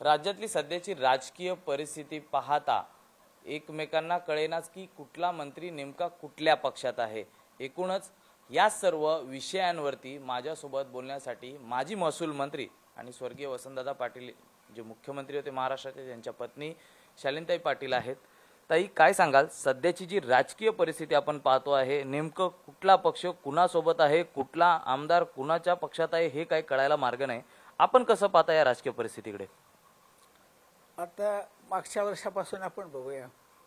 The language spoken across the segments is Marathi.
राज्यातली सध्याची राजकीय परिस्थिती पाहता एकमेकांना कळेनाच की कुठला मंत्री नेमका कुठल्या पक्षात आहे। एकूणच या सर्व विषयांवरती माझ्यासोबत बोलण्यासाठी माजी महसूल मंत्री आणि स्वर्गीय वसंतदादा पाटील जे मुख्यमंत्री होते महाराष्ट्राचे त्यांच्या पत्नी शालिनीताई पाटील आहेत। ताई, काय सांगाल, सध्याची जी राजकीय परिस्थिती आपण पाहतो आहे, नेमकं कुठला पक्ष कुणासोबत आहे, कुठला आमदार कुणाच्या पक्षात आहे हे काही कळायला मार्ग नाही। आपण कसं पाहता या राजकीय परिस्थितीकडे? आता मागच्या वर्षापासून आपण बघूया,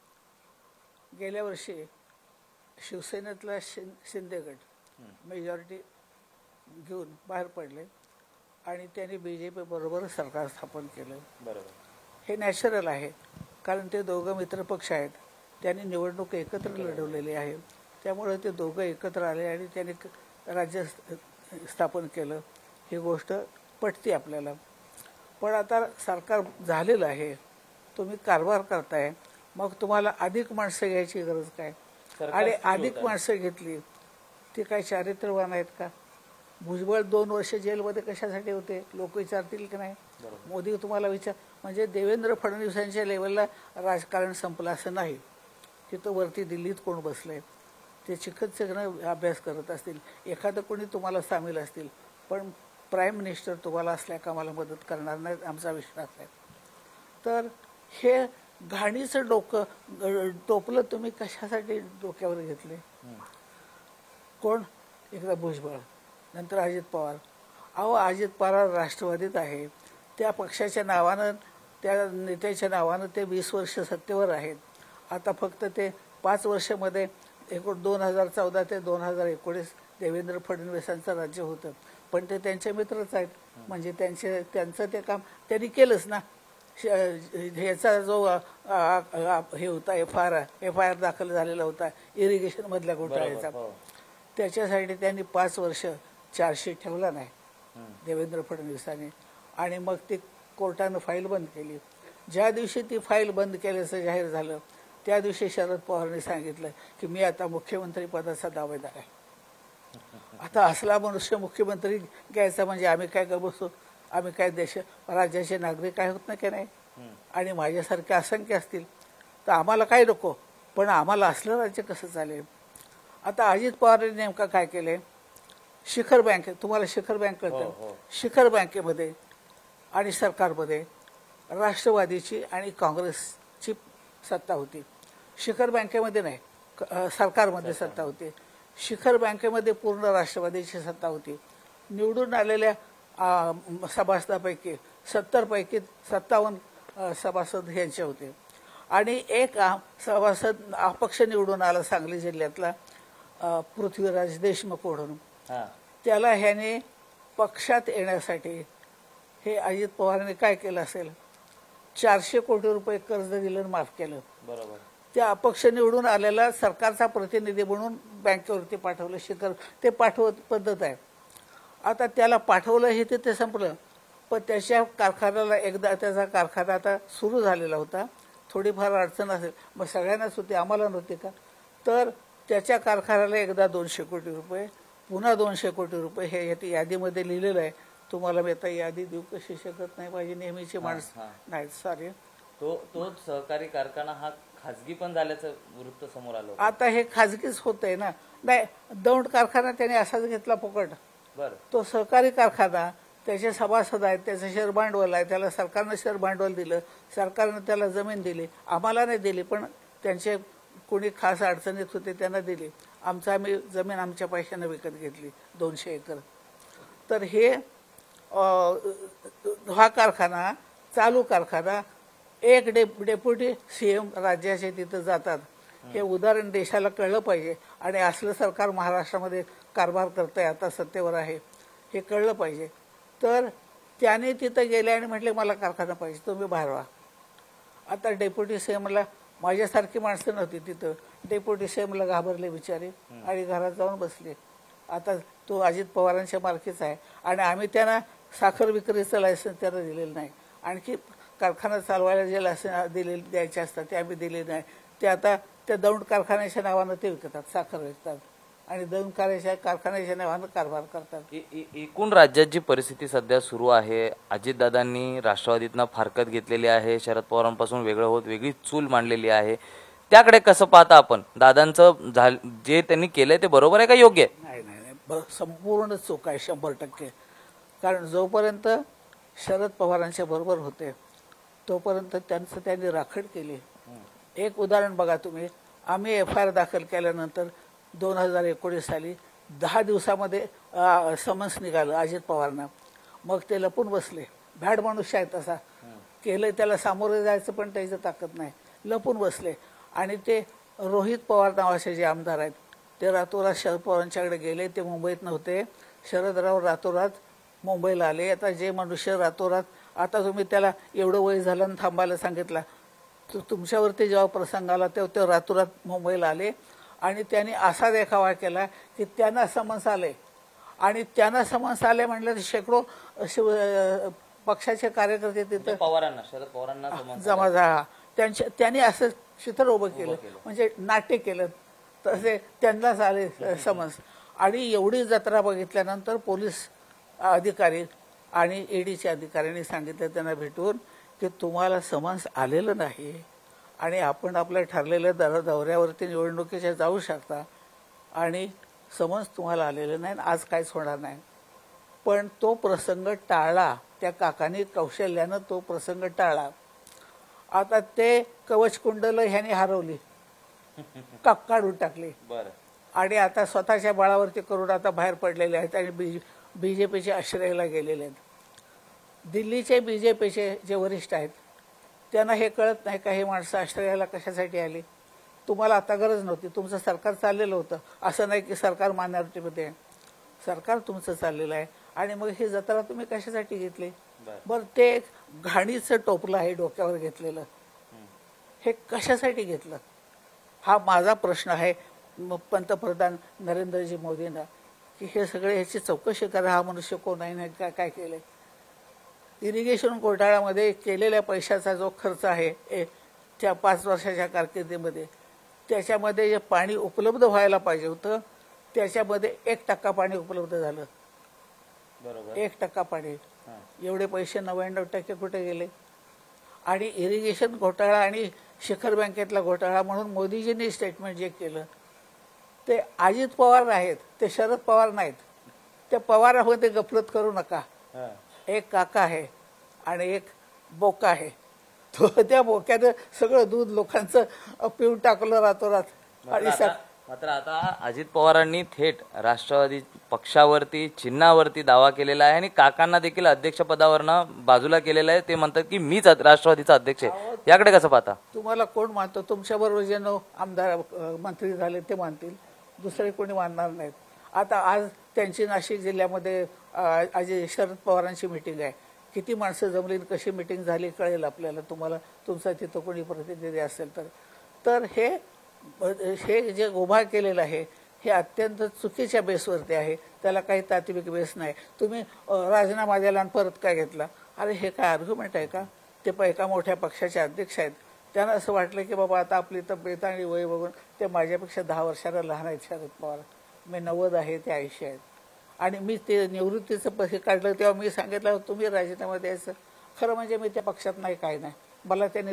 गेल्या वर्षी शिवसेनेतला शिंदे गट मेजॉरिटी घेऊन बाहेर पडले आणि त्यांनी बीजेपी बरोबर सरकार स्थापन केलं। बरोबर, हे नॅचरल आहे, कारण ते दोघं मित्र पक्ष आहेत, त्यांनी निवडणूक एकत्र लढवलेली आहे, त्यामुळे ते दोघं एकत्र आले आणि त्यांनी राज्य स्थापन केलं। ही गोष्ट पटते आपल्याला। पण आता सरकार झालेलं आहे, तुम्ही कारभार करताय, मग तुम्हाला अधिक माणसं घ्यायची गरज काय? आणि अधिक माणसं घेतली ती काय चारित्र्यवान आहेत का? भुजबळ 2 वर्ष जेलमध्ये कशासाठी होते लोक विचारतील की नाही? मोदी तुम्हाला म्हणजे देवेंद्र फडणवीसांच्या लेवलला राजकारण संपलं असं नाही। तिथं वरती दिल्लीत कोण बसलंय ते चिकटचेनं अभ्यास करत असतील, एखादं कोणी तुम्हाला सामील असतील, पण प्राईम मिनिस्टर तुम्हाला असल्या कामाला मदत करणार नाहीत आमचा विश्वास आहे। तर हे घाणीचं डोकं टोपलं तुम्ही कशासाठी डोक्यावर घेतले? कोण? एकदा भुजबळ, नंतर अजित पवार। अहो, अजित पवार राष्ट्रवादीत आहे, त्या पक्षाच्या नावानं त्या नेत्याच्या नावानं ते 20 वर्ष सत्तेवर आहेत। आता फक्त ते 5 वर्षामध्ये 2014 ते 2019 देवेंद्र फडणवीसांचं राज्य होतं, पण ते त्यांचे मित्रच आहेत, म्हणजे त्यांचं ते काम त्यांनी केलंच ना। ह्याचा जो हे होता एफ आय आर दाखल झालेला होता इरिगेशन मधल्या घोटाळ्याचा, त्याच्यासाठी त्यांनी 5 वर्ष चार्जशीट ठेवला नाही देवेंद्र फडणवीसांनी, आणि मग ती कोर्टानं फाईल बंद केली। ज्या दिवशी ती फाईल बंद केल्याचं जाहीर झालं त्या दिवशी शरद पवारांनी सांगितलं की मी आता मुख्यमंत्री पदाचा दावेदार आहे। आता असला मनुष्य मुख्यमंत्री घ्यायचा म्हणजे आम्ही काय कर बसतो? आम्ही काय राज्याचे नागरिक काय होत नाही की नाही? आणि माझ्यासारखे असंख्य असतील, तर आम्हाला काय नको, पण आम्हाला असलं राज्य कसं चालेल? आता अजित पवारांनी नेमका काय केले? शिखर बँक, तुम्हाला शिखर बँक कळतं? शिखर बँकेमध्ये आणि सरकारमध्ये राष्ट्रवादीची आणि काँग्रेसची सत्ता होती। शिखर बँकेमध्ये नाही, सरकारमध्ये सत्ता होती। शिखर बँकेमध्ये पूर्ण राष्ट्रवादीची सत्ता होती। निवडून आलेल्या सभासदापैकी 70 पैकी 57 सभासद यांचे होते, आणि एक सभासद अपक्ष निवडून आला सांगली जिल्ह्यातला पृथ्वीराज देशमुख म्हणून। त्याला ह्याने पक्षात येण्यासाठी हे अजित पवारांनी काय केलं असेल? 400 कोटी रुपये कर्ज दिलं आणि माफ केलं। बरोबर, त्या अपक्ष निवडून आलेला सरकारचा प्रतिनिधी म्हणून बँकेवरती पाठवलं। शिखर ते पाठवत पद्धत आहे। आता त्याला पाठवलं हे ते संपलं, पण त्याच्या कारखान्याला एकदा त्याचा कारखाना आता सुरू झालेला होता, थोडीफार अडचण असेल, मग सगळ्यांनाच होती, आम्हाला नव्हती का? तर त्याच्या कारखान्याला एकदा 200 कोटी रुपये, पुन्हा 200 कोटी रुपये, हे यादीमध्ये लिहिलेलं आहे। तुम्हाला मी आता यादी देऊ कशी शकत नाही, माझी नेहमीची माणसं नाहीत सारे। तो सहकारी कारखाना हा खाजगी पण झाल्याचं वृत्त समोर आलं। आता हे खाजगीच होतंय ना? नाही, दौंड कारखाना त्याने असाच घेतला फुकट। तो सहकारी कारखाना, त्याचे सभासद आहेत, त्याचं शेअर भांडवल आहे, त्याला सरकारनं शेअर भांडवल दिलं, सरकारनं त्याला जमीन दिली, आम्हाला नाही दिली, पण त्यांचे कोणी खास अडचणीत होते त्यांना दिली। आम्ही जमीन आमच्या पैशाने विकत घेतली 200 एकर। तर हे हा कारखाना, चालू कारखाना, एक डेप्युटी सीएम राज्याचे तिथं जातात, हे उदाहरण देशाला कळलं पाहिजे। आणि असलं सरकार महाराष्ट्रामध्ये कारभार करतंय, आता सत्तेवर आहे, हे कळलं पाहिजे। तर त्याने तिथं गेले आणि म्हटले मला कारखाना पाहिजे, तुम्ही बाहेर व्हा। आता डेप्युटी सीएमला माझ्यासारखी माणसं नव्हती तिथं, डेप्युटी सीएमला घाबरले बिचारे आणि घरात जाऊन बसले। आता तो अजित पवारांच्या मालकीचा आहे, आणि आम्ही त्यांना साखर विक्रीचं लायसन्स त्याला दिलेलं नाही, आणखी कारखाना चालवायला जे लायसन्स द्यायचे असतात ते आम्ही दिले नाही। ते आता त्या दौंड कारखान्याच्या नावानं ते विकतात, साखर विकतात। आणि दळून कारखान्याच्या नावानं कारभार करतात. एकूण राज्यात जी परिस्थिती सध्या सुरू आहे, अजितदादांनी राष्ट्रवादीतनं फारकत घेतलेली आहे, शरद पवारांपासून वेगळं होत वेगळी चूल मांडलेली आहे, त्याकडे कसं पाहता आपण? दादांचं जे त्यांनी केलंय ते बरोबर आहे का योग्य आहे? नाही नाही नाही, संपूर्ण चूक आहे 100%. कारण जोपर्यंत शरद पवारांच्या बरोबर होते तोपर्यंत त्यांनी राखण केली. एक उदाहरण बघा तुम्ही, आम्ही FIR दाखल केल्यानंतर 2019 साली 10 दिवसामध्ये समन्स निघालं अजित पवारांना. मग ते लपून बसले. भॅड मनुष्य आहे तसा, केलं त्याला सामोरे जायचं पण त्याची ताकद नाही, लपून बसले. आणि ते रोहित पवार नावाचे जे आमदार आहेत ते रातोरात शरद पवारांच्याकडे गेले. ते मुंबईत नव्हते, शरदराव रातोरात मुंबईला आले. आता जे मनुष्य रातोरात, आता तुम्ही त्याला एवढं वय झालं आणि थांबायला सांगितलं, तुमच्यावरती जेव्हा प्रसंग आला तेव्हा ते रातोरात मुंबईला आले आणि त्यांनी असा देखावा केला की त्यांना समन्स आले. आणि त्यांना समन्स आले म्हटलं तर शेकडो पक्षाचे कार्यकर्ते तिथं पवारांना, शरद पवारांना जमा झाला. त्यांनी असं चित्र उभं केलं, म्हणजे नाट्य केलं तसे त्यांनाच आले समन्स. आणि एवढी जत्रा बघितल्यानंतर पोलीस अधिकारी आणि EDच्या अधिकाऱ्यांनी सांगितलं त्यांना भेटून की तुम्हाला समन्स आलेलं नाही आणि आपण आपल्या ठरलेल्या दौऱ्यावरती निवडणुकीच्या जाऊ शकता आणि समन्स तुम्हाला आलेलं नाही, आज काहीच होणार नाही. पण तो प्रसंग टाळला, त्या काकांनी कौशल्यानं तो प्रसंग टाळला. आता ते कवचकुंडल ह्याने हरवली, काढून टाकली आणि आता स्वतःच्या बळावरती करून आता बाहेर पडलेले आहेत आणि BJPचे आश्रयाला गेलेले आहेत. दिल्लीचे BJPचे जे वरिष्ठ आहेत त्यांना हे कळत नाही का हे माणसं आश्रयाला कशासाठी आली? तुम्हाला आता गरज नव्हती, तुमचं सरकार चाललेलं होतं. असं नाही की सरकार मायनॉरिटीमध्ये आहे, सरकार तुमचं चाललेलं आहे. आणि मग ही जत्रा तुम्ही कशासाठी घेतली? बरं, ते घाणीचं टोपलं आहे डोक्यावर घेतलेलं, हे कशासाठी घेतलं? हा माझा प्रश्न आहे पंतप्रधान नरेंद्रजी मोदींना की हे सगळे ह्याची चौकशी करा, हा मनुष्य कोण आहे ना काय केलंय. इरिगेशन घोटाळ्यामध्ये केलेल्या पैशाचा जो खर्च आहे त्या 5 वर्षाच्या कारकिर्दीमध्ये, त्याच्यामध्ये जे पाणी उपलब्ध व्हायला पाहिजे होतं त्याच्यामध्ये 1% पाणी उपलब्ध झालं. 1% पाणी, एवढे पैसे 99% कुठे गेले? आणि इरिगेशन घोटाळा आणि शिखर बँकेतला घोटाळा म्हणून मोदीजींनी स्टेटमेंट जे केलं ते अजित पवार आहेत, ते शरद पवार नाहीत. त्या पवारामध्ये गफलत करू नका. एक काका आहे आणि एक बोका आहे, तो त्या बोक्यानं सगळं दूध लोकांचं पिऊन टाकलं रातोरात. आणि मात्र आता अजित पवारांनी थेट राष्ट्रवादी पक्षावरती, चिन्हावरती दावा केलेला आहे आणि काकांना देखील अध्यक्षपदावरनं बाजूला केलेलं आहे. ते म्हणतात की मीच राष्ट्रवादीचा अध्यक्ष आहे. याकडे कसं पाहता? तुम्हाला कोण मानतो? तुमच्याबरोबर जे आमदार मंत्री झाले ते मानतील, दुसरे कोणी मानणार नाहीत. आता आज त्यांची नाशिक जिल्ह्यामध्ये आज शरद पवारांची मिटिंग आहे. किती माणसं जमली, कशी मिटिंग झाली कळेल आपल्याला, तुम्हाला तुमचा तिथं कोणी प्रतिनिधी असेल तर हे जे उभा केलेलं आहे हे अत्यंत चुकीच्या बेसवरती आहे. त्याला काही तात्विक बेस नाही. तुम्ही राजीनामा दिला आणि परत काय घेतला? अरे हे काय आर्ग्युमेंट आहे का? ते एका मोठ्या पक्षाचे अध्यक्ष आहेत, त्यांना असं वाटलं की बाबा आता आपली तब्येत आणि वय बघून ते माझ्यापेक्षा 10 वर्षाला लहान आहेत शरद पवार, मी 90 आहे, ते 80 आहेत. आणि मी ते निवृत्तीचं पैसे काढलं तेव्हा मी सांगितलं तुम्ही राजीनामा द्यायचं. खरं म्हणजे मी त्या पक्षात नाही, काय नाही. मला त्यांनी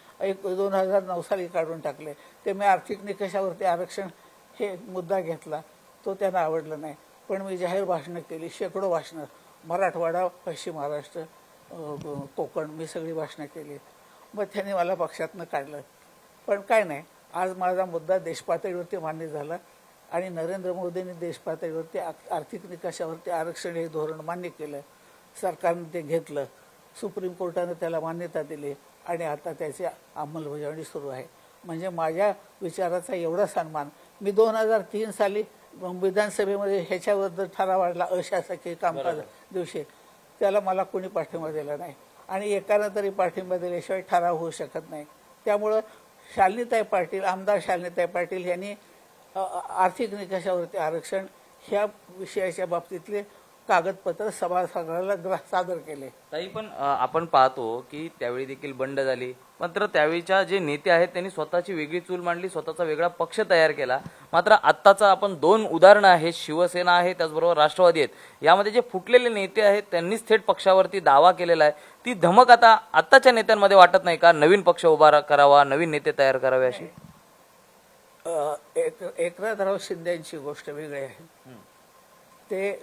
2009 साली काढून टाकले. ते मी आर्थिक निकषावरती आरक्षण हे मुद्दा घेतला, तो त्यांना आवडला नाही. पण मी जाहीर भाषणं केली, शेकडो भाषणं, मराठवाडा, पश्चिम महाराष्ट्र, कोकण, मी सगळी भाषणं केली. मग त्यांनी मला पक्षातनं काढलं. पण काय नाही, आज माझा मुद्दा देशपातळीवरती मान्य झाला आणि नरेंद्र मोदींनी देशपातळीवरती आर्थिक निकषावरती आरक्षण हे धोरण मान्य केलं. सरकारनं ते घेतलं, सुप्रीम कोर्टानं त्याला मान्यता दिली आणि आता त्याची अंमलबजावणी सुरू आहे. म्हणजे माझ्या विचाराचा एवढा सन्मान. मी 2003 साली विधानसभेमध्ये ह्याच्याबद्दल ठराव वाढला अशासकीय कामकाज दिवशी, त्याला मला कोणी पाठिंबा दिला नाही आणि एकानं तरी पाठिंबा दिल्याशिवाय ठराव होऊ शकत नाही. त्यामुळं शालिनीताई पाटील, आमदार शालिनीताई पाटील यांनी आर्थिक निकषावरती आरक्षण ह्या विषयाच्या बाबतीतले कागदपत्र सभागृहाला सादर केले. ताई पण आपण पाहतो की त्यावेळी देखील बंड झाली, मात्र त्यावेळीच्या जे नेते आहेत त्यांनी स्वतःची वेगळी चूल मांडली, स्वतःचा वेगळा पक्ष तयार केला. मात्र आत्ताचा आपण दोन उदाहरणं आहेत, शिवसेना आहे त्याचबरोबर राष्ट्रवादी आहेत, यामध्ये जे फुटलेले नेते आहेत त्यांनीच थेट पक्षावरती दावा केलेला आहे. ती धमक आता आत्ताच्या नेत्यांमध्ये वाटत नाही का? नवीन पक्ष उभा करावा, नवीन नेते तयार करावे अशी? एकनाथराव शिंदेची गोष्ट वेगळी आहे. ते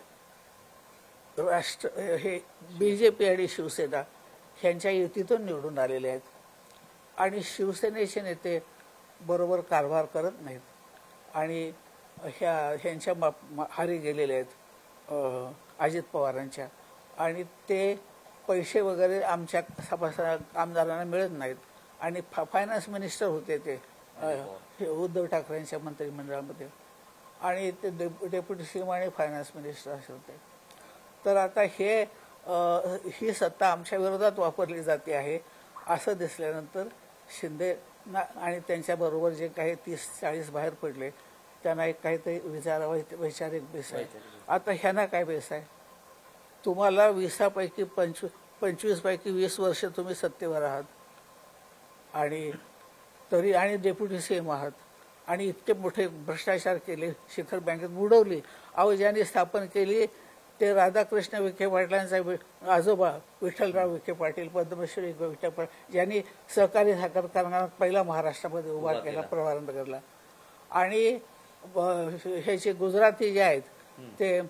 हे बीजेपी आणि शिवसेना ह्यांच्या युतीतून निवडून आलेले आहेत आणि शिवसेनेचे नेते बरोबर कारभार करत नाहीत आणि ह्यांच्या हारी गेलेले आहेत अजित पवारांच्या, आणि ते पैसे वगैरे आमच्या सभासद आमदारांना मिळत नाहीत. आणि फायनान्स मिनिस्टर होते ते उद्धव ठाकरेंच्या मंत्रिमंडळामध्ये, आणि ते डेप्युटी सीएम आणि फायनान्स मिनिस्टर असे होते. तर आता ही सत्ता आमच्या विरोधात वापरली जाते आहे असं दिसल्यानंतर शिंदे आणि त्यांच्याबरोबर जे काही 30-40 बाहेर पडले त्यांना एक काहीतरी वैचारिक बेस आहे. आता ह्यांना काय बेस आहे? तुम्हाला 20पैकी 25पैकी 20 वर्ष तुम्ही सत्तेवर आहात आणि तरी आणि डेप्युटी सीएम आहात आणि इतके मोठे भ्रष्टाचार केले, शिखर बँकेत बुडवली. अहो, ज्यांनी स्थापन केली ते राधाकृष्ण विखे पाटलांचा आजोबा विठ्ठलराव विखे पाटील, पद्मश्री विखे पाटील, ज्यांनी सहकारी साखर कारखाना पहिला महाराष्ट्रामध्ये उभा केला प्रवारानगरला. आणि ह्याचे गुजराती जे आहेत ते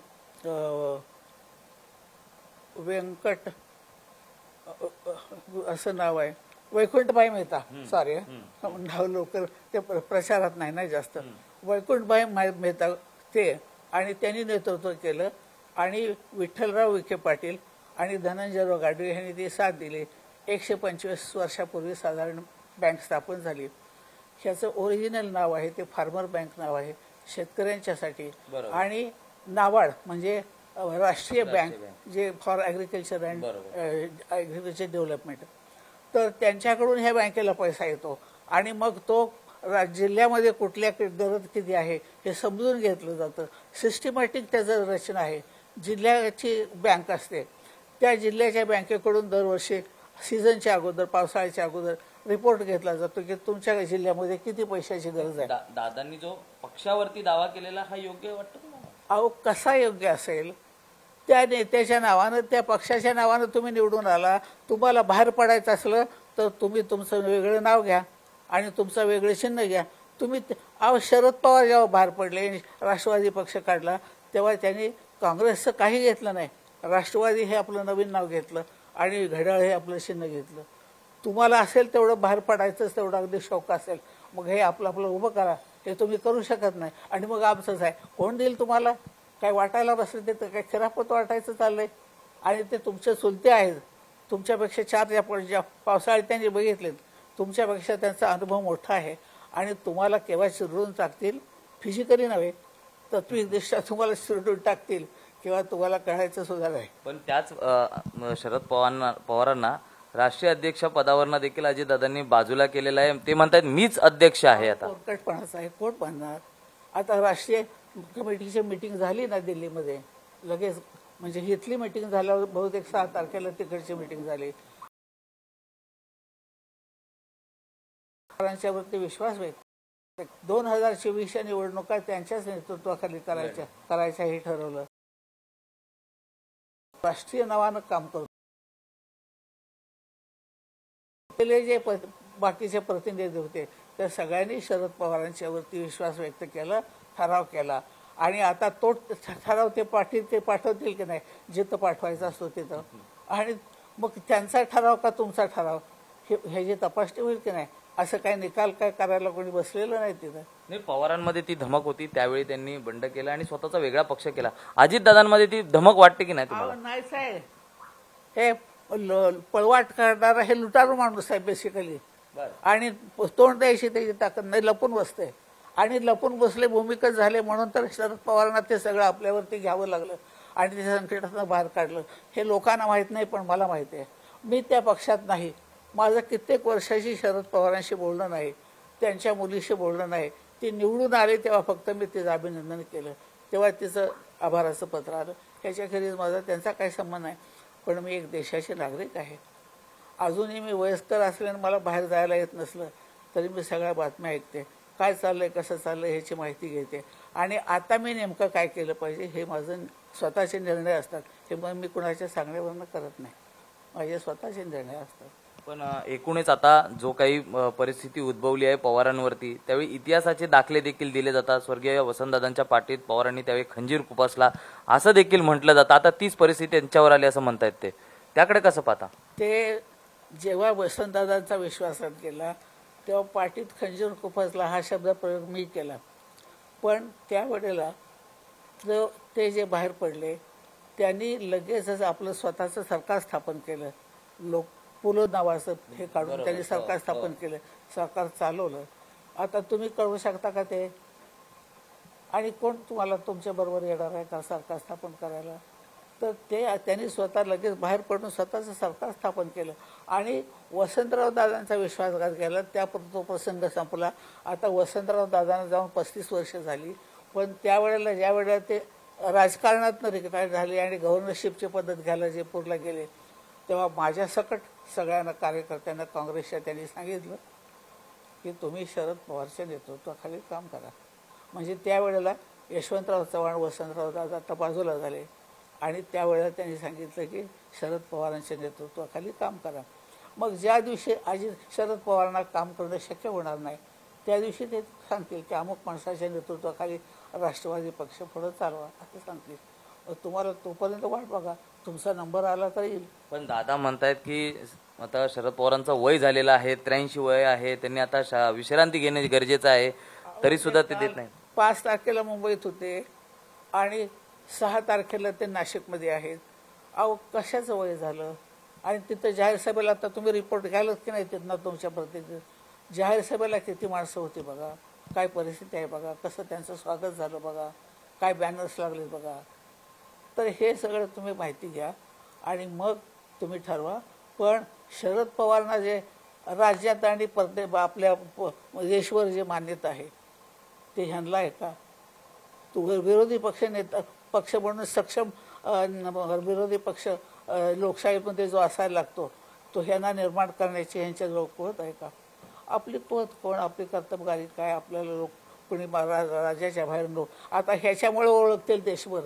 व्यंकट असं नाव आहे, वैकुंठभाई मेहता, सॉरी नाव लवकर ते प्रचारात नाही ना जास्त, वैकुंठभाई मेहता ते, आणि त्यांनी नेतृत्व केलं. आणि विठ्ठलराव विखे पाटील आणि धनंजयराव गाडवे यांनी ती साथ दिली. 125 वर्षापूर्वी साधारण बँक स्थापन झाली. ह्याचं ओरिजिनल नाव आहे ते फार्मर बँक नाव आहे, शेतकऱ्यांच्यासाठी. आणि नाबार्ड म्हणजे राष्ट्रीय बँक जे for agriculture and agriculture development. तर त्यांच्याकडून ह्या बँकेला पैसा येतो आणि मग तो जिल्ह्यामध्ये कुठल्या गरज किती आहे हे समजून घेतलं जातं. सिस्टमॅटिक त्याचं रचना आहे. जिल्ह्याची बँक असते, त्या जिल्ह्याच्या बँकेकडून दरवर्षी सीझनच्या अगोदर, पावसाळ्याच्या अगोदर रिपोर्ट घेतला जातो की तुमच्या जिल्ह्यामध्ये किती पैशाची गरज आहे. दादांनी जो पक्षावरती दावा केलेला हा योग्य वाटतो? अहो, कसा योग्य असेल? त्या नेत्याच्या नावानं, त्या पक्षाच्या नावानं तुम्ही निवडून आला. तुम्हाला बाहेर पडायचं असलं तर तुम्ही तुमचं वेगळं नाव घ्या आणि तुमचं वेगळं चिन्ह घ्या. तुम्ही शरद पवार जेव्हा बाहेर पडले, राष्ट्रवादी पक्ष काढला, तेव्हा त्यांनी काँग्रेसचं काही घेतलं नाही. राष्ट्रवादी हे आपलं नवीन नाव घेतलं आणि घड्याळ हे आपलं चिन्ह घेतलं. तुम्हाला असेल तेवढं बाहेर पडायचंच, तेवढं अगदी शौक असेल, मग हे आपलं उभं करा. हे तुम्ही करू शकत नाही आणि मग आमचंच आहे. कोण देईल तुम्हाला? काय वाटायला बसले ते तर काय खिरापत वाटायचं चाललंय. आणि ते तुमचे चुलते आहेत, तुमच्यापेक्षा 4 ज्या पावसाळ्यात त्यांनी बघितलेत, तुमच्यापेक्षा त्यांचा अनुभव मोठा आहे आणि तुम्हाला केव्हा चिरडून टाकतील, फिजिकली नव्हे तत्विकदृष्ट्या तुम्हाला चिरडून टाकतील किंवा तुम्हाला कळायचं सुद्धा नाही. पण त्याच शरद पवारांना राष्ट्रीय अध्यक्ष पदावरनं देखील अजितदादांनी बाजूला केलेलं आहे. ते म्हणतात मीच अध्यक्ष आहे. आता कोर्कटपणाचा आहे, कोण बनणार? आता राष्ट्रीय कमिटीची मीटिंग झाली ना दिल्लीमध्ये लगेच, म्हणजे इथली मीटिंग झाल्यावर बहुतेक 6 तारखेला तिकडची मीटिंग झाली. वरती विश्वास व्यक्त 2024च्या निवडणुका त्यांच्याच नेतृत्वाखाली करायच्या हे ठरवलं. राष्ट्रीय नावानं काम करतो. जे बाकीचे प्रतिनिधी होते त्या सगळ्यांनी शरद पवारांच्या वरती विश्वास व्यक्त केला, ठराव केला. आणि आता तो ठराव ते पाठवतील की नाही जिथं पाठवायचा असतो तिथं. आणि मग त्यांचा ठराव का तुमचा ठराव हे जे तपासणी होईल की नाही, असं काही निकाल काय करायला कोणी बसलेलं नाही तिथं. नाही, पवारांमध्ये ती धमक होती, त्यावेळी त्यांनी बंड केला आणि स्वतःचा वेगळा पक्ष केला. अजितदादांमध्ये ती धमक वाटते की नाही तुम्हाला? नाही साहेब, हे पळवाट करणारा हे लुटारू माणूस आहे बेसिकली. आणि तोंड द्यायची त्याची ताकद नाही, लपून बसते. आणि लपून बसले, भूमिका झाले म्हणून तर शरद पवारांना ते सगळं आपल्यावरती घ्यावं लागलं आणि ते संकटातून बाहेर काढलं. हे लोकांना माहीत नाही पण मला माहिती आहे. मी त्या पक्षात नाही. माझं कित्येक वर्षाची शरद पवारांशी बोलणं नाही, त्यांच्या मुलीशी बोलणं नाही. ती निवडून आले तेव्हा फक्त मी तिचं अभिनंदन केलं, तेव्हा तिचं आभाराचं पत्र आलं. ह्याच्याखेरीज माझा त्यांचा काही संबंध नाही. पण मी एक देशाचे नागरिक आहे. अजूनही मी वयस्कर असल्याने मला बाहेर जायला येत नसलं तरी मी सगळ्या बातम्या ऐकते, काय चाललंय कसं चाललंय ह्याची माहिती घेते. आणि आता मी नेमकं काय केलं पाहिजे हे माझं स्वतःचे निर्णय असतात. हे मग मी कुणाच्या सांगण्यावरनं करत नाही, माझे स्वतःचे निर्णय असतात. पण एकूणच आता जो काही परिस्थिती उद्भवली आहे पवारांवरती, त्यावेळी इतिहासाचे दाखले देखील दिले जातात. स्वर्गीय वसंतदादांच्या पाठीत पवारांनी त्यावेळी खंजीर खुपसला असं देखील म्हटलं जातं. आता तीच परिस्थिती त्यांच्यावर आली असं म्हणतायत, ते त्याकडे कसं पाहता? ते जेव्हा वसंतदादांचा विश्वासात गेला तेव्हा पाठीत खंजीर खुपसला हा शब्द प्रयोग मी केला. पण त्यावेळेला ते जे बाहेर पडले त्यांनी लगेचच आपलं स्वतःचं सरकार स्थापन केलं. पुलं नावाचं हे काढून त्यांनी सरकार स्थापन केलं, सरकार चालवलं. आता तुम्ही कळवू शकता का ते? आणि कोण तुम्हाला तुमच्या बरोबर येणार आहे का सरकार स्थापन करायला? तर त्यांनी स्वतः लगेच बाहेर पडून स्वतःचं सरकार स्थापन केलं आणि वसंतराव दादांचा विश्वासघात केला. तो प्रसंग संपला. आता वसंतराव दादांना जाऊन 35 वर्ष झाली. पण त्यावेळेला ज्या वेळेला ते राजकारणातनं रिटायर झाले आणि गव्हर्नरशिपची पद्धत घ्यायला जयपूरला गेले तेव्हा माझ्या सकट सगळ्यांना कार्यकर्त्यांना काँग्रेसच्या त्यांनी सांगितलं की तुम्ही शरद पवारच्या नेतृत्वाखाली काम करा. म्हणजे त्यावेळेला यशवंतराव चव्हाण वसंतराव दादा आता बाजूला झाले आणि त्यावेळेला त्यांनी सांगितलं की शरद पवारांच्या नेतृत्वाखाली काम करा. मग ज्या दिवशी आजी शरद पवारांना काम करणं शक्य होणार नाही त्या दिवशी ते सांगतील की अमुक माणसाच्या नेतृत्वाखाली राष्ट्रवादी पक्ष पुढं चालवा असं सांगतील. तुम्हाला तोपर्यंत वाट बघा, तुमचा नंबर आला तर येईल. पण दादा म्हणतायत की आता शरद पवारांचं वय झालेलं आहे, 83 वय आहे, त्यांनी आता विश्रांती घेणे गरजेचं आहे, तरी सुद्धा ते देत नाही. 5 तारखेला मुंबईत होते आणि 6 तारखेला ते नाशिकमध्ये आहेत. अहो कशाचं वय झालं? आणि तिथं जाहीर सभेला आता तुम्ही रिपोर्ट घ्यालच की नाही तिथनं तुमच्या प्रत्येक जाहीर सभेला किती माणसं होती बघा, काय परिस्थिती आहे बघा, कसं त्यांचं स्वागत झालं बघा, काय बॅनर्स लागले बघा. तर हे सगळं तुम्ही माहिती घ्या आणि मग तुम्ही ठरवा. पण शरद पवारांना जे राज्यात आणि आपल्या देशवर जे मान्यता आहे ते ह्यांना आहे का? तू विरोधी पक्ष नेता पक्ष म्हणून सक्षम विरोधी पक्ष लोकशाहीमध्ये जो असायला लागतो तो ह्यांना निर्माण करण्याची ह्यांच्याजवळ कुवत आहे का? आपली कुवत कोण, आपली कर्तबगारी काय? आपल्याला लोक कोणी राज्याच्या बाहेर लोक आता ह्याच्यामुळे ओळखतील देशभर.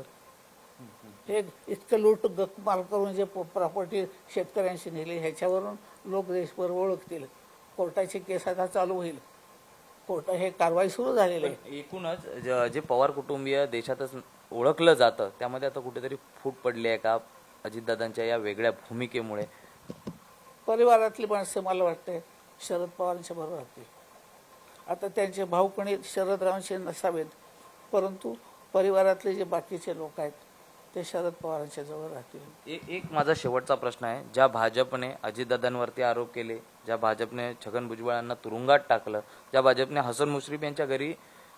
हे इतकं लूट माल करून जे प्रॉपर्टी शेतकऱ्यांशी नेली ह्याच्यावरून लोक देशभर ओळखतील. कोर्टाची केस आता चालू होईल, कोर्ट हे कारवाई सुरू झालेली आहे. एकूणच जे पवार कुटुंबीय देशातच ओळखलं जातं त्यामध्ये आता कुठेतरी फूट पडली आहे का अजितदादांच्या या वेगळ्या भूमिकेमुळे? परिवारातली माणसं मला वाटते शरद पवारांच्या बरोबर राहतील. आता त्यांचे भाऊ कोणी शरदरावांशी नसावेत परंतु परिवारातले जे बाकीचे लोक आहेत ते शरद पवारांच्या जवळ राहतील. एक माझा शेवटचा प्रश्न आहे. ज्या भाजपने अजितदादांवरती आरोप केले, ज्या भाजपने छगन भुजबळ यांना तुरुंगात टाकलं, ज्या भाजपने हसन मुश्रीफ यांच्या घरी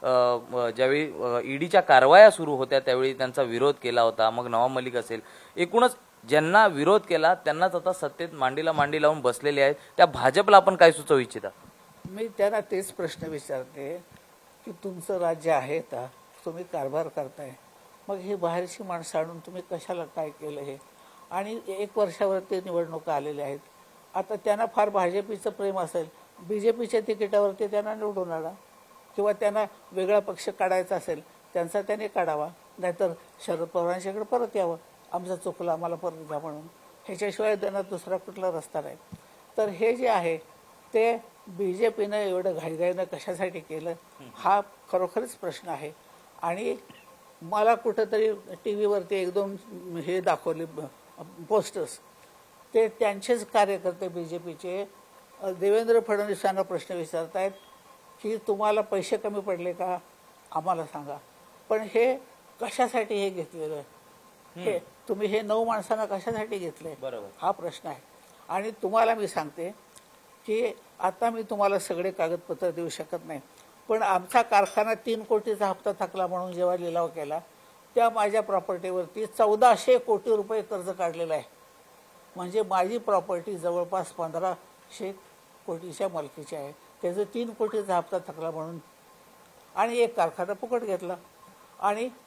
ज्यावेळी ईडीच्या कारवाया सुरू होत्या त्यावेळी त्यांचा विरोध केला होता, मग नवाब मलिक असेल, एकूणच ज्यांना विरोध केला त्यांनाच आता सत्तेत मांडीला मांडी लावून बसलेले आहेत, त्या भाजपला आपण काय सुचवू इच्छिता? मी त्यांना तेच प्रश्न विचारते की तुमचं राज्य आहे का, तुम्ही कारभार करताय, मग हे बाहेरची माणसं आणून तुम्ही कशाला काय केलं हे? आणि 1 वर्षावर ते निवडणुका आलेल्या आहेत. आता त्यांना फार भाजपीचं प्रेम असेल, बीजेपीच्या तिकिटावरती त्यांना निवडून आणा किंवा त्यांना वेगळा पक्ष काढायचा असेल त्यांचा त्याने काढावा, नाहीतर शरद पवारांच्याकडे परत यावं, आमचं चुकलं आम्हाला परत घ्या म्हणून. ह्याच्याशिवाय त्यांना दुसरा कुठला रस्ता नाही. तर हे जे आहे ते बीजेपीनं एवढं घाईघाईनं कशासाठी केलं हा खरोखरच प्रश्न आहे. आणि मला कुठंतरी टी व्हीवरती 1-2 हे दाखवले पोस्टर्स, ते त्यांचेच कार्यकर्ते बीजेपीचे देवेंद्र फडणवीसांना प्रश्न विचारत आहेत की तुम्हाला पैसे कमी पडले का, आम्हाला सांगा. पण हे कशासाठी हे घेतलेलं, हे तुम्ही हे 9 माणसांना कशासाठी घेतले हा प्रश्न आहे. आणि तुम्हाला मी सांगते की आता मी तुम्हाला सगळे कागदपत्र देऊ शकत नाही, पण आमचा कारखाना 3 कोटीचा हप्ता थकला म्हणून जेव्हा लिलाव केला त्या माझ्या प्रॉपर्टीवरती 1400 कोटी रुपये कर्ज काढलेलं आहे. म्हणजे माझी प्रॉपर्टी जवळपास 1500 कोटीच्या मालकीची आहे. त्याचं 3 कोटीचा हप्ता थकला म्हणून आणि एक कारखाना फुकट घेतला. आणि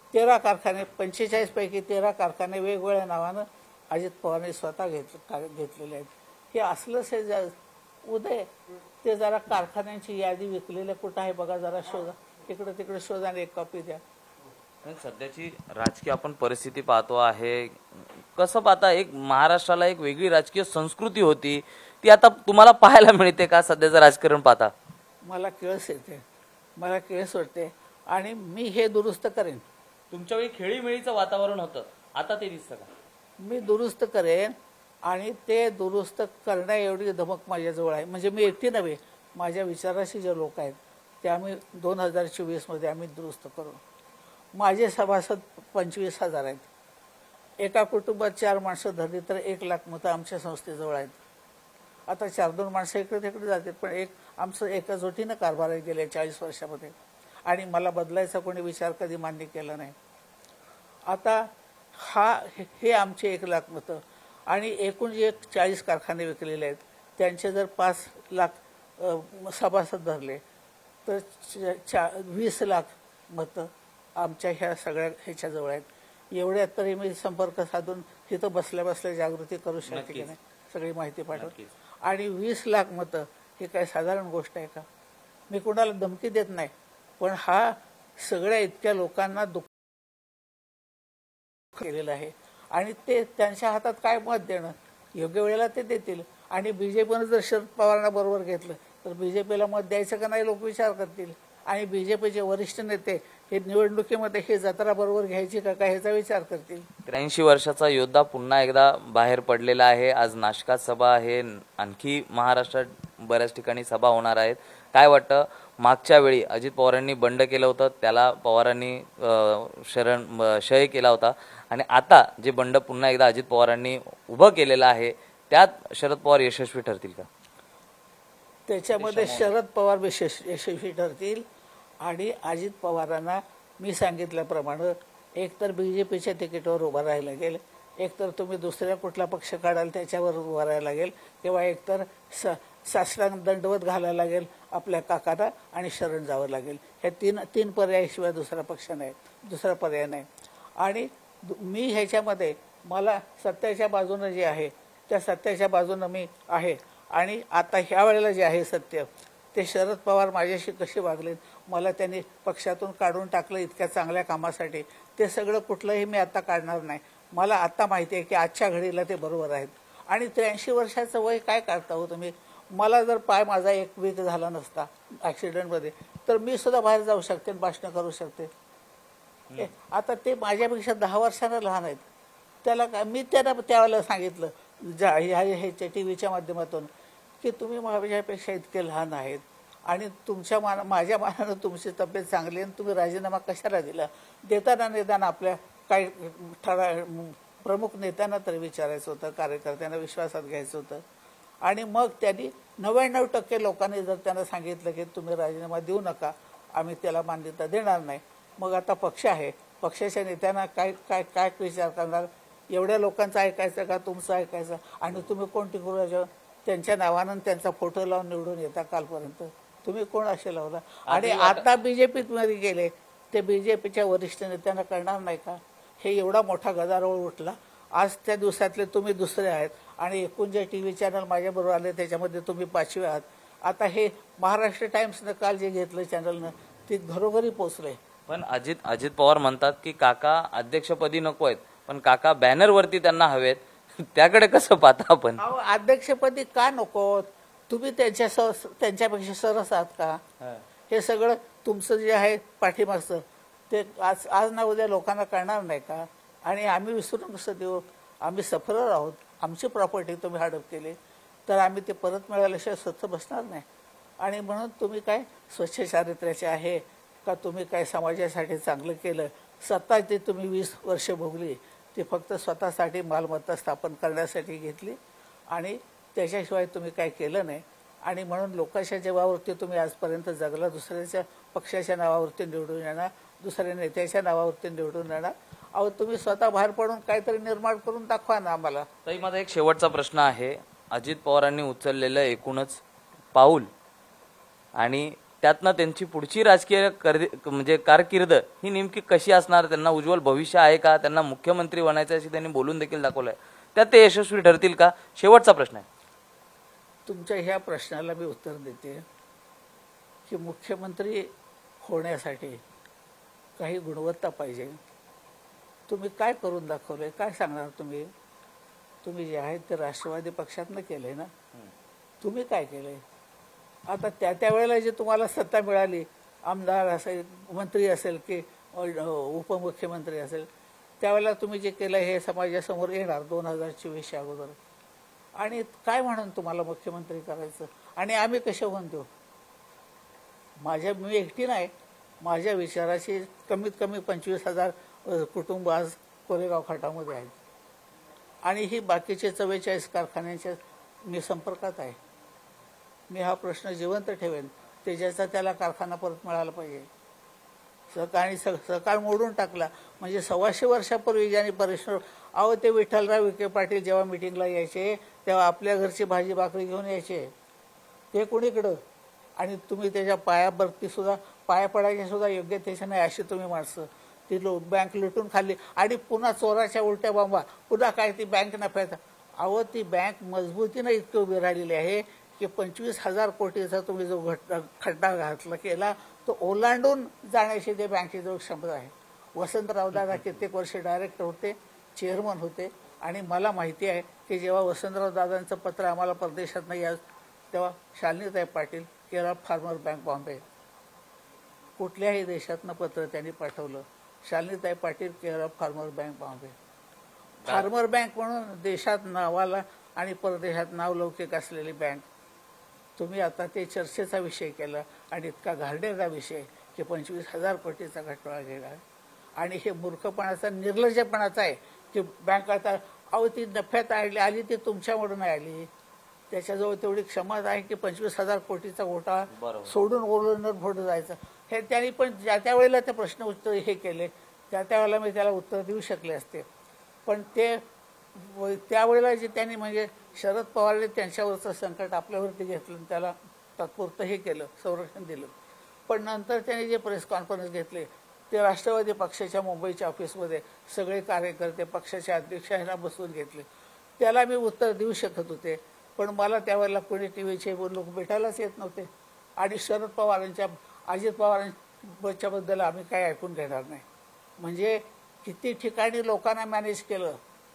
13 कारखाने 45 पैकी 13 कारखाने वेगवेगळ्या नावानं अजित पवारांनी स्वतः घेतलेले आहेत. हे असलंच हे उदय ते जरा कारखान्यांची यादी विकलेल्या कुठं आहे बघा, जरा शोधा, इकडे तिकडे शोधा आणि एक कॉपी द्या. सध्याची राजकीय आपण परिस्थिती पाहतो आहे, कसं पाहता, एक महाराष्ट्राला एक वेगळी राजकीय संस्कृती होती, ती आता तुम्हाला पाहायला मिळते का सध्याचं राजकारण पाहता? मला किळस येते, मला किळस वाटते आणि मी हे दुरुस्त करेन. तुमच्या वेळी खेळीमेळीचं वातावरण होतं, आता ते दिसतं का? मी दुरुस्त करेन आणि ते दुरुस्त करण्या एवढी धमक माझ्याजवळ आहे. म्हणजे मी एकटी नव्हे, माझ्या विचाराशी जे लोक आहेत ते आम्ही 2024 आम्ही दुरुस्त करू. माझे सभासद 25,000 आहेत. एका कुटुंबात 4 माणसं धरली तर 1 लाख मतं आमच्या संस्थेजवळ आहेत. आता 4-2 माणसं इकडे तिकडे जातात, पण आमचं एकजुटीनं कारभार आहे गेल्या 40 वर्षामध्ये आणि मला बदलायचा कोणी विचार कधी मान्य केला नाही. आता हे आमचे 1 लाख मतं आणि एकूण जे 40 कारखाने विकलेले आहेत त्यांचे जर 5 लाख सभासद धरले तर 20 लाख मतं आमच्या ह्या सगळ्या ह्याच्याजवळ आहेत. एवढ्यात तरी मी संपर्क साधून तिथं बसल्या बसल्या जागृती करू शकते की नाही, सगळी माहिती पाठवते. आणि 20 लाख मतं ही काय साधारण गोष्ट आहे का? मी कुणाला धमकी देत नाही, पण हा सगळ्या इतक्या लोकांना दुःख केलेलं आहे आणि ते त्यांच्या हातात काय मत देणं, योग्य वेळेला ते देतील. आणि बीजेपीनं जर शरद पवारांना बरोबर घेतलं तर बीजेपीला मत द्यायचं का नाही लोक विचार करतील. आणि बीजेपीचे वरिष्ठ नेते हे निवडणुकीमध्ये हे जत्रा बरोबर घ्यायची का काय ह्याचा विचार करतील. 83 वर्षाचा योद्धा पुन्हा एकदा बाहेर पडलेला आहे. आज नाशकात सभा आहे, आणखी महाराष्ट्रात बऱ्याच ठिकाणी सभा होणार आहेत. काय वाटतं, मागच्या वेळी अजित पवारांनी बंड केलं होतं, त्याला पवारांनी शय केला होता आणि आता जे बंड पुन्हा एकदा अजित पवारांनी उभं केलेलं आहे त्यात शरद पवार यशस्वी ठरतील का? त्याच्यामध्ये शरद पवार यशस्वी ठरतील आणि अजित पवारांना मी सांगितल्याप्रमाणे एकतर बीजेपीच्या तिकीटवर उभं राहायला लागेल, एकतर तुम्ही दुसऱ्या कुठला पक्ष काढाल त्याच्यावर उभं राहायला लागेल, किंवा एकतर साष्टांग दंडवत घालायला लागेल आपल्या काकांना आणि शरण जावं लागेल. ह्या तीन पर्यायाशिवाय दुसरा पक्ष नाही, दुसरा पर्याय नाही. आणि मी ह्याच्यामध्ये मला सत्याच्या बाजूनं जे आहे त्या सत्याच्या बाजूनं मी आहे. आणि आता ह्या वेळेला जे आहे सत्य ते शरद पवार माझ्याशी कसे वागले, मला त्यांनी पक्षातून काढून टाकलं इतक्या चांगल्या कामासाठी, ते सगळं कुठलंही मी आता काढणार नाही. मला आता माहिती आहे की आजच्या घडीला ते बरोबर आहेत. आणि 83 वर्षाचं वय काय काढता हो तुम्ही? मला जर पाय माझा 1 वीक झाला नसता ॲक्सिडेंटमध्ये तर मी सुद्धा बाहेर जाऊ शकते, भाषणं करू शकते. आता ते माझ्यापेक्षा 10 वर्षांना लहान आहेत. त्याला काय, मी त्यांना त्यावेळेला सांगितलं ह्याच्या टीव्हीच्या माध्यमातून की तुम्ही माझ्यापेक्षा इतके लहान आहेत आणि माझ्या मानानं तुमची तब्येत चांगली आणि तुम्ही राजीनामा कशाला दिला? देताना निदान आपल्या काही प्रमुख नेत्यांना तरी विचारायचं होतं, कार्यकर्त्यांना विश्वासात घ्यायचं होतं. आणि मग त्यांनी 99% लोकांनी जर त्यांना सांगितलं की तुम्ही राजीनामा देऊ नका, आम्ही त्याला मान्यता देणार नाही, मग आता पक्ष आहे, पक्षाच्या नेत्यांना काय काय काय विचार करणार? एवढ्या लोकांचं ऐकायचं का तुमचं ऐकायचं? आणि तुम्ही कोण टिकून त्यांच्या नावानं त्यांचा फोटो लावून निवडून येता? कालपर्यंत तुम्ही कोण असे लावला? आणि आता बीजेपीत मध्ये गेले ते बीजेपीच्या वरिष्ठ नेत्यांना कळणार नाही का? हे एवढा मोठा गदारोळ उठला. आज त्या दिवसातले तुम्ही दुसरे आहेत आणि एकूण जे टीव्ही चॅनल माझ्याबरोबर आले त्याच्यामध्ये तुम्ही 5वे आहात. आता हे महाराष्ट्र टाइम्सनं काल जे घेतलं चॅनलनं ते घरोघरी पोचले. पण अजित पवार म्हणतात की काका अध्यक्षपदी नको आहेत, पण काका बॅनरवरती त्यांना हवेत. त्याकडे कसं पाहता आपण? अध्यक्षपदी का नको? तुम्ही त्यांच्यापेक्षा सरस आहात का? हे सगळं तुमचं जे आहे पाठीमागचं ते आज ना उद्या लोकांना कळणार नाही का? आणि आम्ही विसरून कसं देऊ? आम्ही सफरर आहोत. आमची प्रॉपर्टी तुम्ही हडप केली तर आम्ही ते परत मिळाल्याशिवाय स्वच्छ बसणार नाही. आणि म्हणून तुम्ही काय स्वच्छ चारित्र्याचे आहे का? तुम्ही काय समाजासाठी चांगलं केलं? सत्ता ते तुम्ही 20 वर्ष भोगली, ती फक्त स्वतःसाठी मालमत्ता स्थापन करण्यासाठी घेतली आणि त्याच्याशिवाय तुम्ही काय केलं नाही. आणि म्हणून लोकांच्या जीवावरती तुम्ही आजपर्यंत जगला. दुसऱ्याच्या पक्षाच्या नावावरती निवडून येणार, दुसऱ्या नेत्याच्या नावावरती निवडून येणार. अहो तुम्ही स्वतः बाहेर पडून काहीतरी निर्माण करून दाखवा ना आम्हाला. ताई, माझा एक शेवटचा प्रश्न आहे. अजित पवारांनी उचललेलं एकूणच पाऊल आणि त्यातनं त्यांची पुढची राजकीय म्हणजे कारकीर्द ही नेमकी कशी असणार, त्यांना उज्ज्वल भविष्य आहे का, त्यांना मुख्यमंत्री बनायचं अशी त्यांनी बोलून देखील दाखवलंय, त्यात ते यशस्वी ठरतील का? शेवटचा प्रश्न आहे. तुमच्या ह्या प्रश्नाला मी उत्तर देते की मुख्यमंत्री होण्यासाठी काही गुणवत्ता पाहिजे. तुम्ही काय करून दाखवलंय, काय सांगणार तुम्ही? तुम्ही जे आहे ते राष्ट्रवादी पक्षातनं केलंय ना, तुम्ही काय केलंय? आता त्या वेळेला जे तुम्हाला सत्ता मिळाली, आमदार असेल, मंत्री असेल की उपमुख्यमंत्री असेल, त्यावेळेला तुम्ही जे केलं हे समाजासमोर येणार 2024 अगोदर. आणि काय म्हणून तुम्हाला मुख्यमंत्री करायचं? आणि आम्ही कसे म्हणतो? मी एकटी नाही, माझ्या विचाराची कमीत कमी 25,000 कुटुंब आज कोरेगाव खटामध्ये आहेत आणि ही बाकीचे 44 कारखान्यांच्या मी संपर्कात आहे. मी हा प्रश्न जिवंत ठेवेन. त्याच्याचा त्याला कारखाना परत मिळाला पाहिजे. सहकार मोडून टाकला म्हणजे 125 वर्षापूर्वी ज्यांनी परिश्रम, अहो ते विठ्ठलराव विखे पाटील जेव्हा मिटिंगला यायचे तेव्हा आपल्या घरची भाजी भाकरी घेऊन यायचे, ते कुणीकडं? आणि तुम्ही त्याच्या पायावरती सुद्धा पाया पडायचे सुद्धा योग्यतेचे नाही अशी तुम्ही माणसं. ती बँक लुटून खाल्ली आणि पुन्हा चोराच्या उलट्या बॉम्बा, पुन्हा काय ती बँक नफ्यात. अहो ती बँक मजबूतीने इतकी उभी राहिलेली आहे की 25,000 कोटीचा तुम्ही जो खड्डा घातला केला तो ओलांडून जाण्याची ते बँकेजवळ क्षमता आहे. वसंतराव दादा कित्येक वर्ष डायरेक्टर होते, चेअरमन होते आणि मला माहिती आहे की जेव्हा वसंतराव दादांचं पत्र आम्हाला परदेशात नाही आज, तेव्हा शालिनीताई पाटील, केरळ फार्मर बँक बॉम्बे, कुठल्याही देशातनं पत्र त्यांनी पाठवलं. Shalinitai Patil, Kerala farmer bank Bombay. Farmer bank म्हणून देशात नावाला आणि परदेशात नावलौकिक असलेली बँक. तुम्ही आता ते चर्चेचा विषय केला आणि इतका घाणेरडा विषय की 25,000 कोटीचा घटना गेला. आणि हे मूर्खपणाचा, निर्लज्जपणाचा आहे की बँक आता, अहो ती नफ्यात आली ती तुमच्यामुळे नाही आली. त्याच्याजवळ तेवढी क्षमता आहे की 25,000 कोटीचा घोटाळा सोडून ओरडून पुढे जायचं. हे त्यांनी पण ज्या त्या वेळेला ते प्रश्न उत्तर हे केले, त्या त्यावेळेला मी त्याला उत्तर देऊ शकले असते. पण ते त्यावेळेला जे त्यांनी म्हणजे शरद पवारने त्यांच्यावरचं संकट आपल्यावरती घेतलं, त्याला तात्पुरतं हे केलं, संरक्षण दिलं. पण नंतर त्यांनी जे प्रेस कॉन्फरन्स घेतले ते राष्ट्रवादी पक्षाच्या मुंबईच्या ऑफिसमध्ये सगळे कार्यकर्ते, पक्षाचे अध्यक्ष यांना बसवून घेतले. त्याला मी उत्तर देऊ शकत होते, पण मला त्यावेळेला कोणी टीव्हीचे लोक भेटायलाच येत नव्हते. आणि शरद पवारांच्या, अजित पवारांच्याबद्दल आम्ही काय ऐकून घेणार नाही. म्हणजे किती ठिकाणी लोकांना मॅनेज केलं.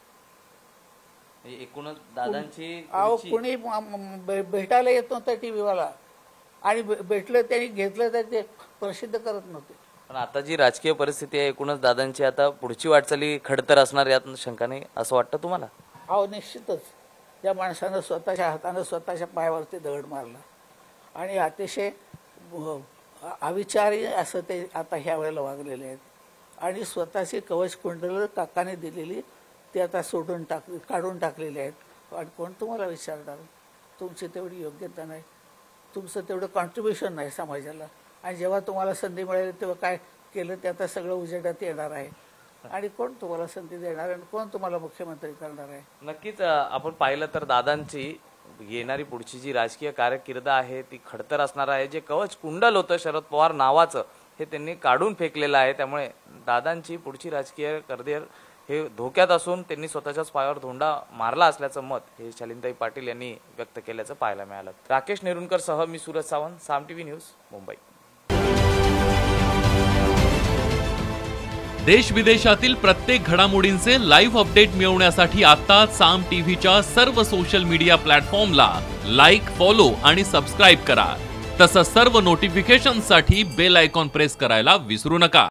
एकूणच दादांची, अहो कुणी भेटायला येत नव्हतं टीव्हीवाला, आणि भेटलं त्यांनी घेतलं तर ते प्रसिद्ध करत नव्हते. पण आता जी राजकीय परिस्थिती आहे, एकूणच दादांची आता पुढची वाटचाली खडतर असणार यात शंका नाही असं वाटतं तुम्हाला? अहो निश्चितच. त्या माणसानं स्वतःच्या हातानं स्वतःच्या पायावरती दगड मारला आणि अतिशय अविचारी असं ते आता ह्या वेळेला वागलेले आहेत. आणि स्वतःची कवच कुंडलं काकाने दिलेली ते आता काढून टाकलेले आहेत. आणि कोण तुम्हाला विचारणार? तुमची तेवढी योग्यता नाही, तुमचं तेवढं कॉन्ट्रीब्युशन नाही समाजाला. आणि जेव्हा तुम्हाला संधी मिळेल तेव्हा काय केलं ते आता सगळं उजेडात येणार आहे. आणि कोण तुम्हाला संधी देणार आणि कोण तुम्हाला मुख्यमंत्री करणार आहे? नक्कीच आपण पाहिलं तर दादांची येणारी पुढची जी राजकीय कारकीर्द आहे ती खडतर असणार आहे. जे कवच कुंडल होतं शरद पवार नावाचं हे त्यांनी काढून फेकलेलं आहे. त्यामुळे दादांची पुढची राजकीय करिअर हे धोक्यात असून त्यांनी स्वतःच्याच पायावर धोंडा मारला असल्याचं मत हे शालिनीताई पाटील यांनी व्यक्त केल्याचं पाहायला मिळालं. राकेश नेरुणकर सह मी सूरज सावंत, साम टीव्ही न्यूज, मुंबई. देश विदेशातील प्रत्येक घडामोडींचे लाईव्ह अपडेट मिळवण्यासाठी आता साम टीव्हीच्या सर्व सोशल मीडिया प्लॅटफॉर्मला लाईक, फॉलो आणि सबस्क्राईब करा. तसंच सर्व नोटिफिकेशनसाठी बेल आयकॉन प्रेस करायला विसरू नका.